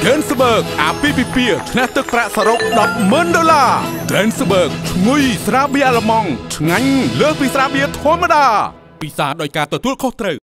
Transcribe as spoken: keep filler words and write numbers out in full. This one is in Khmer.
Transberg អាពីពីពីឆ្នះទឹកប្រាក់សរុប ដប់ម៉ឺន ដុល្លារ Transberg ឈ្ងុយស្រាបៀរអាឡឺម៉ង់ឆ្ងាញ់លើសពីស្រាបៀរធម្មតាពិសាដោយការទទួលខុសត្រូវ